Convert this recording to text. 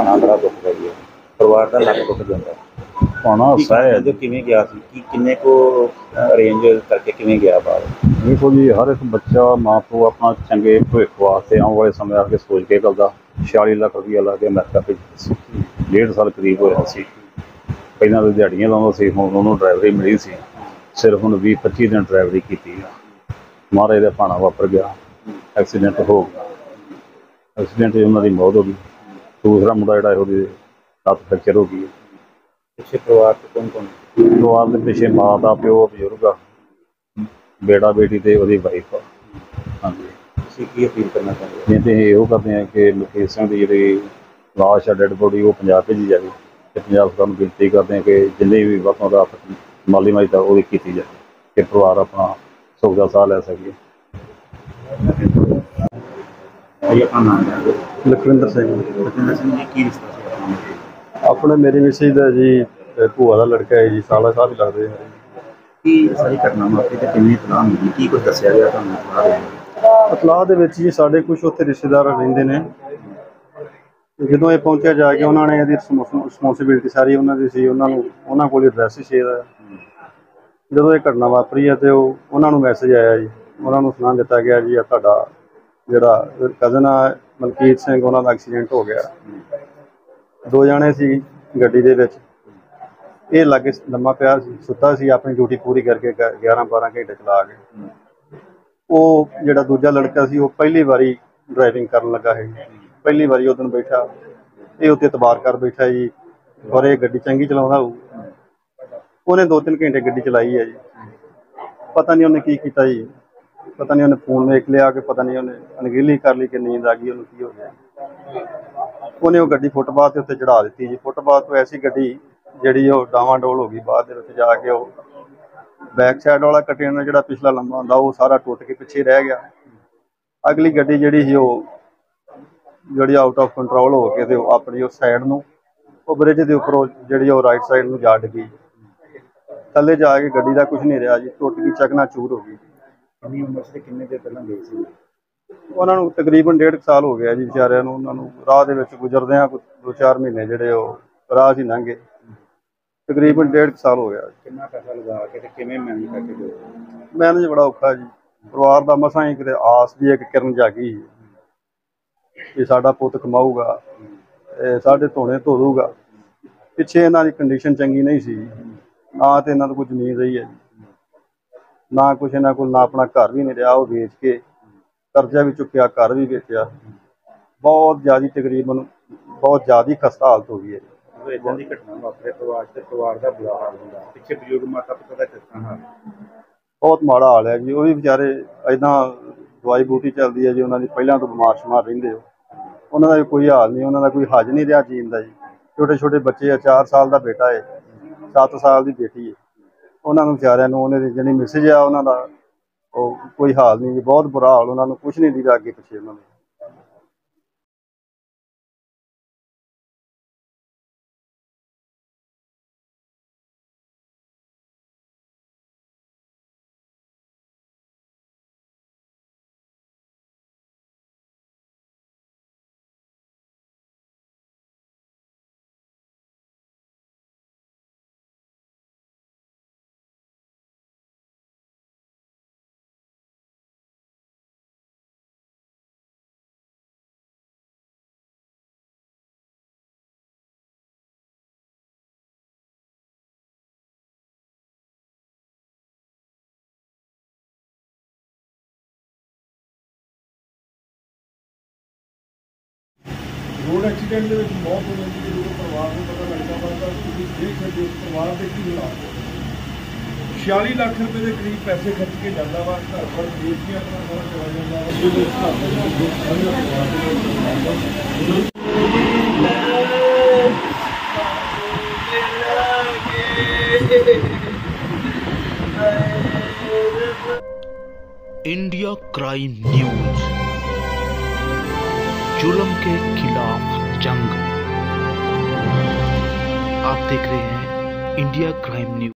ਪਾਉਣਾ ਬੜਾ ਦੁੱਖ ਦਾ ਹੀ ਹੈ, ਪਰਿਵਾਰ ਦਾ ਲੱਕ ਟੁੱਟ ਜਾਂਦਾ। ਪਾਉਣਾ ਹਾਸਾ ਹੈ। ਜੋ ਕਿਵੇਂ ਗਿਆ ਸੀ, ਕੀ ਕਿੰਨੇ ਕੋ ਅਰੇਂਜ ਕਰਕੇ ਕਿਵੇਂ ਗਿਆ ਬਾਹਰ? ਦੇਖੋ ਜੀ, ਹਰ ਇੱਕ ਬੱਚਾ ਮਾਂ ਪਿਓ ਆਪਣਾ ਚੰਗੇ ਭਵਿੱਖ ਵਾਸਤੇ ਆਉਣ ਵਾਲੇ ਸਮੇਂ ਵਾਸਤੇ ਸੋਚ ਕੇ ਕਰਦਾ। 46 ਲੱਖ ਰੁਪਈਆ ਲਾ ਕੇ ਅਮਰੀਕਾ ਭੇਜਿਆ ਸੀ, 1.5 ਸਾਲ ਕਰੀਬ ਹੋਇਆ ਸੀ। ਪਹਿਲਾਂ ਤਾਂ ਦਿਹਾੜੀਆਂ ਲਾਉਂਦਾ ਸੀ, ਹੁਣ ਉਹਨੂੰ ਡਰਾਈਵਰੀ ਮਿਲੀ ਸੀ, ਸਿਰਫ ਹੁਣ 20-25 ਦਿਨ ਡਰਾਈਵਰੀ ਕੀਤੀ ਆ। ਮਹਾਰਾਜ ਦਾ ਭਾਣਾ ਵਾਪਰ ਗਿਆ, ਐਕਸੀਡੈਂਟ ਹੋ ਗਿਆ। ਐਕਸੀਡੈਂਟ 'ਚ ਉਹਨਾਂ ਦੀ ਮੌਤ ਹੋ ਗਈ। ਦੂਸਰਾ ਮੁੰਡਾ ਜਿਹੜਾ ਉਹਦੀ ਲੱਤ ਫ੍ਰੈਕਚਰ ਹੋ ਗਈ। ਪਿੱਛੇ ਪਰਿਵਾਰ 'ਚ ਕੌਣ ਕੌਣ? ਪਰਿਵਾਰ ਦੇ ਪਿੱਛੇ ਮਾਂ ਦਾ ਪਿਓ ਬਜ਼ੁਰਗ ਆ, ਬੇਟਾ ਬੇਟੀ ਅਤੇ ਉਹਦੀ ਵਾਈਫ ਆ। ਹਾਂਜੀ। ਤੁਸੀਂ ਕੀ ਅਪੀਲ ਕਰਨਾ ਚਾਹੁੰਦੇ ਹੋ? ਨਹੀਂ ਤਾਂ ਇਹ ਇਹੋ ਕਰਦੇ ਹਾਂ ਕਿ ਮੁਕੇਸ਼ ਸਿੰਘ ਦੀ ਜਿਹੜੀ ਲਾਸ਼ ਆ, ਡੈਡ ਬੋਡੀ, ਉਹ ਪੰਜਾਬ ਭੇਜੀ ਜਾਵੇ। ਅਤੇ ਪੰਜਾਬ ਸਰਕਾਰ ਨੂੰ ਬੇਨਤੀ ਕਰਦੇ ਹਾਂ ਕਿ ਜਿੰਨੀ ਵੀ ਵੱਧ ਤੋਂ ਵੱਧ ਮਾਲੀ ਮਦਦ ਉਹਦੀ ਕੀਤੀ ਜਾਵੇ ਕਿ ਪਰਿਵਾਰ ਆਪਣਾ ਸੁੱਖ ਦਾ ਸਾਹ ਲੈ ਸਕੀਏ। ਭਾਈ ਆਪਣਾ ਨਾਮ ਜਾਣਦੇ? ਲਖਵਿੰਦਰ ਸਿੰਘ। ਲਖਵਿੰਦਰ ਸਿੰਘ ਜੀ, ਕੀ ਰਿਸ਼ਤਾ ਸੀ ਆਪਣੇ ਮੇਰੀ ਮਿਸਿਸ ਦਾ ਜੀ ਭੂਆ ਦਾ ਲੜਕਾ ਹੈ ਜੀ, ਸਾਲਾ ਸਾਹਿਬ ਹੀ ਲੱਗਦੇ ਆ। ਕੀ ਸਾਰੀ ਘਟਨਾ ਵਾਪਰੀ ਤੇ ਕਿੰਨੀ ਇਤਲਾਹ ਮਿਲੀ, ਕੀ ਕੁਝ ਦੱਸਿਆ ਗਿਆ ਤੁਹਾਨੂੰ? ਇਤਲਾਹ ਦੇ ਵਿੱਚ ਜੀ ਸਾਡੇ ਕੁਝ ਉੱਥੇ ਰਿਸ਼ਤੇਦਾਰ ਰਹਿੰਦੇ ਨੇ। ਜਦੋਂ ਇਹ ਪਹੁੰਚਿਆ ਜਾ ਕੇ ਉਹਨਾਂ ਨੇ ਇਹਦੀ ਰਿਸਪੋਂਸੀਬਿਲਿਟੀ ਸਾਰੀ ਉਹਨਾਂ ਦੀ ਸੀ, ਉਹਨਾਂ ਕੋਲ ਐਡਰੈਸ ਸੀ ਇਹਦਾ। ਜਦੋਂ ਇਹ ਘਟਨਾ ਵਾਪਰੀ ਹੈ ਤੇ ਉਹਨਾਂ ਨੂੰ ਮੈਸੇਜ ਆਇਆ ਜੀ, ਉਹਨਾਂ ਨੂੰ ਸੁਣਾ ਦਿੱਤਾ ਗਿਆ ਜੀ ਤੁਹਾਡਾ ਜਿਹੜਾ ਕਜ਼ਨ ਆ ਮਲਕੀਤ ਸਿੰਘ, ਉਹਨਾਂ ਦਾ ਐਕਸੀਡੈਂਟ ਹੋ ਗਿਆ। 2 ਜਾਣੇ ਸੀ ਗੱਡੀ ਦੇ ਵਿੱਚ, ਇਹ ਲਾਗੇ ਲੰਮਾ ਪਿਆ ਸੀ, ਸੁੱਤਾ ਸੀ, ਆਪਣੀ ਡਿਊਟੀ ਪੂਰੀ ਕਰਕੇ 11-12 ਘੰਟੇ ਚਲਾ ਕੇ। ਉਹ ਜਿਹੜਾ ਦੂਜਾ ਲੜਕਾ ਸੀ ਉਹ ਪਹਿਲੀ ਵਾਰੀ ਡਰਾਈਵਿੰਗ ਕਰਨ ਲੱਗਾ ਹੈ, ਪਹਿਲੀ ਵਾਰੀ ਉਹ ਦਿਨ ਬੈਠਾ, ਇਹ ਉੱਤੇ ਇਤਬਾਰ ਕਰ ਬੈਠਾ ਜੀ, ਔਰ ਇਹ ਗੱਡੀ ਚੰਗੀ ਚਲਾਉਂਦਾ ਹੋਊ। ਉਹਨੇ 2-3 ਘੰਟੇ ਗੱਡੀ ਚਲਾਈ ਹੈ ਜੀ। ਪਤਾ ਨਹੀਂ ਉਹਨੇ ਕੀ ਕੀਤਾ ਜੀ, ਪਤਾ ਨਹੀਂ ਉਹਨੇ ਫੋਨ ਵੇਖ ਲਿਆ ਕਿ ਪਤਾ ਨਹੀਂ ਉਹਨੇ ਅਣਗਹਿਲੀ ਕਰ ਲਈ ਕਿ ਨੀਂਦ ਆ ਗਈ, ਉਹਨੂੰ ਕੀ ਹੋ ਗਿਆ। ਉਹਨੇ ਉਹ ਗੱਡੀ ਫੁੱਟਪਾਥ ਦੇ ਉੱਤੇ ਚੜ੍ਹਾ ਦਿੱਤੀ ਜੀ। ਫੁੱਟਪਾਥ ਤੋਂ ਐਸੀ ਗੱਡੀ ਜਿਹੜੀ ਉਹ ਡਾਵਾਂਡੋਲ ਹੋ ਗਈ, ਬਾਅਦ ਦੇ ਵਿੱਚ ਜਾ ਕੇ ਉਹ ਬੈਕ ਸਾਈਡ ਵਾਲਾ ਕੰਟੇਨਰ ਜਿਹੜਾ ਪਿਛਲਾ ਲੰਬਾ ਹੁੰਦਾ ਉਹ ਸਾਰਾ ਟੁੱਟ ਕੇ ਪਿੱਛੇ ਰਹਿ ਗਿਆ। ਅਗਲੀ ਗੱਡੀ ਜਿਹੜੀ ਸੀ ਉਹ ਜਿਹੜੀ ਆਊਟ ਆਫ ਕੰਟਰੋਲ ਹੋ ਕੇ ਤੇ ਆਪਣੀ ਉਸ ਸਾਈਡ ਨੂੰ ਉਹ ਬ੍ਰਿਜ ਦੇ ਉੱਪਰੋਂ ਜਿਹੜੀ ਉਹ ਰਾਈਟ ਸਾਈਡ ਨੂੰ ਜਾ ਡਿੱਗੀ। ਥੱਲੇ ਜਾ ਕੇ ਗੱਡੀ ਦਾ ਕੁਝ ਨਹੀਂ ਰਿਹਾ ਜੀ, ਟੁੱਟ ਗਈ, ਚਕਨਾਚੂਰ ਹੋ ਗਈ। ਕਿੰਨੀ ਉਮਰ ਸੀ, ਕਿੰਨੇ ਦਿਨ ਪਹਿਲਾਂ ਗਈ ਸੀ? ਉਹਨਾਂ ਨੂੰ ਤਕਰੀਬਨ 1.5 ਸਾਲ ਹੋ ਗਿਆ ਜੀ ਵਿਚਾਰਿਆਂ ਨੂੰ। ਉਹਨਾਂ ਨੂੰ ਰਾਹ ਦੇ ਵਿੱਚ ਗੁਜ਼ਰਦਿਆਂ 2-4 ਮਹੀਨੇ ਜਿਹੜੇ ਉਹ ਰਾਹ 'ਚ ਹੀ ਲੰਘੇ। ਤਕਰੀਬਨ 1.5 ਸਾਲ ਹੋ ਗਿਆ। ਕਿੰਨਾ ਪੈਸਾ ਲਗਾ ਕੇ ਤੇ ਕਿਵੇਂ ਮੈਨੇਜ ਕਰਕੇ ਗਏ? ਮੈਨੇਜ ਬੜਾ ਔਖਾ ਜੀ। ਪਰਿਵਾਰ ਦਾ ਮਸਾਂ ਹੀ ਕਿਤੇ ਆਸ ਦੀ ਇੱਕ ਕਿਰਨ ਜਾਗੀ ਕਿ ਸਾਡਾ ਪੁੱਤ ਕਮਾਊਗਾ, ਸਾਡੇ ਧੋਣੇ ਧੋ ਦੂਗਾ। ਪਿੱਛੇ ਇਹਨਾਂ ਦੀ ਕੰਡੀਸ਼ਨ ਚੰਗੀ ਨਹੀਂ ਸੀ, ਨਾ ਤੇ ਇਹਨਾਂ ਤੋਂ ਕੋਈ ਜ਼ਮੀਨ ਰਹੀ ਹੈ ਜੀ, ਨਾ ਕੁਛ ਇਹਨਾਂ ਕੋਲ, ਨਾ ਆਪਣਾ ਘਰ ਵੀ ਨਹੀਂ ਰਿਹਾ। ਉਹ ਵੇਚ ਕੇ ਕਰਜ਼ਾ ਵੀ ਚੁੱਕਿਆ, ਘਰ ਵੀ ਵੇਚਿਆ। ਬਹੁਤ ਜ਼ਿਆਦਾ, ਤਕਰੀਬਨ ਬਹੁਤ ਜ਼ਿਆਦਾ ਖਸਤਾ ਹਾਲਤ ਹੋ ਗਈ ਹੈ। ਇੱਦਾਂ ਦੀ ਘਟਨਾ ਵਾਪਰੇ ਪਰਿਵਾਰ ਤੇ ਪਰਿਵਾਰ ਦਾ ਬੁਰਾ ਹਾਲ ਹੁੰਦਾ, ਪਿੱਛੇ ਬਜ਼ੁਰਗ ਮਾਤਾ ਪਿਤਾ ਦਾ ਕਿਸ ਤਰ੍ਹਾਂ ਹਾਲ? ਬਹੁਤ ਮਾੜਾ ਹਾਲ ਹੈ ਜੀ। ਉਹ ਵੀ ਵਿਚਾਰੇ ਇੱਦਾਂ ਦਵਾਈ ਬੂਟੀ ਚੱਲਦੀ ਹੈ ਜੀ, ਉਹਨਾਂ ਦੀ ਪਹਿਲਾਂ ਤੋਂ ਬਿਮਾਰ ਸ਼ਮਾਰ ਰਹਿੰਦੇ ਹੋ। ਉਹਨਾਂ ਦਾ ਵੀ ਕੋਈ ਹਾਲ ਨਹੀਂ, ਉਹਨਾਂ ਦਾ ਕੋਈ ਹੱਜ ਨਹੀਂ ਰਿਹਾ ਜੀਣ ਦਾ ਜੀ। ਛੋਟੇ ਛੋਟੇ ਬੱਚੇ ਆ, 4 ਸਾਲ ਦਾ ਬੇਟਾ ਹੈ, 7 ਸਾਲ ਦੀ ਬੇਟੀ ਹੈ। ਉਹਨਾਂ ਨੂੰ ਵਿਚਾਰਿਆਂ ਨੂੰ, ਉਹਨਾਂ ਦੀ ਜਿਹੜੀ ਮਿਸਿਜ ਆ ਉਹਨਾਂ ਦਾ ਉਹ ਕੋਈ ਹਾਲ ਨਹੀਂ ਜੀ, ਬਹੁਤ ਬੁਰਾ ਹਾਲ। ਉਹਨਾਂ ਨੂੰ ਕੁਛ ਨਹੀਂ ਦਿਖਦਾ ਅੱਗੇ ਪਿੱਛੇ ਉਹਨਾਂ ਨੂੰ। रोड एक्सीडेंट के मौत हो जाती है, जो परिवार को पता लगता पड़ता देख सकते हो परिवार के की हालात। 46 लाख रुपए के करीब पैसे खर्च के जाता वा, घर पर देश के अपना सारा चला जाता है। इंडिया क्राइम न्यूज, जुल्म के खिलाफ जंग। आप देख रहे हैं इंडिया क्राइम न्यूज।